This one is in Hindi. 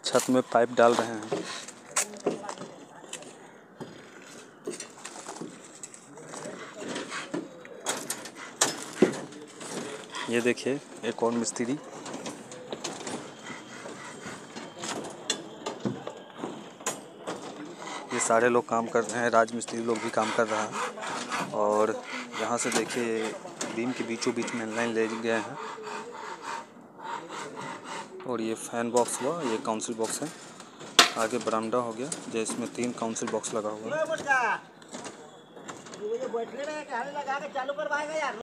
छत में पाइप डाल रहे हैं। ये देखिए एक और मिस्त्री। ये सारे लोग काम कर रहे हैं, राजमिस्त्री लोग भी काम कर रहा है। और यहाँ से देखिए बीम के बीचों बीच में लाइन ले गए हैं। और ये फैन बॉक्स हुआ, ये काउंसिल बॉक्स है। आगे बरामदा हो गया जिसमें 3 काउंसिल बॉक्स लगा हुआ है।